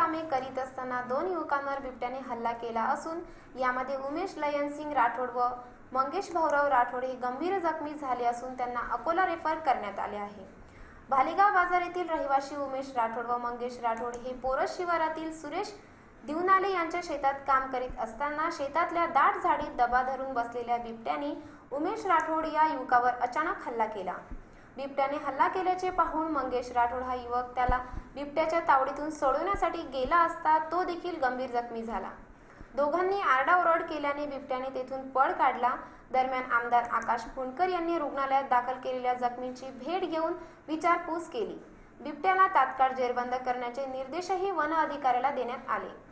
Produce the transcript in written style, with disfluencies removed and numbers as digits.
कामे करीत असताना 2 युवकांवर बिबट्याने हल्ला केला असून यामध्ये उमेश लयनसिंग राठोड व मंगेश भाऊराव राठोड हे गंभीर जखमी झाले असून त्यांना अकोला रेफर करण्यात आले आहे। भालेगाव बाजार येथील रहिवासी उमेश राठोड व मंगेश राठोड हे पोरस शिवारातील सुरेश दिवनाले यांच्या शेतात काम करीत असताना शेतातल्या दाट झाडीत दबा धरून बसलेल्या बिबट्याने उमेश राठोड या युवकावर अचानक हल्ला केला। बिबट्याने हल्ला केल्याचे पाहून मंगेश राठोड हा युवक त्याला बिबट्याच्या तावडीतून सोडवण्यासाठी गेला असता तो देखील गंभीर जखमी झाला। दोघांनी आरडाओरड केल्याने बिबट्याने तेथून पळ काढला। दरम्यान आमदार आकाश फुंडकर यांनी रुग्णालयात दाखल केलेल्या जखमींची भेट घेऊन विचारपूस केली। बिबट्याला तात्काळ जेरबंद करण्याचे निर्देशही वन अधिकाऱ्याला देण्यात आले।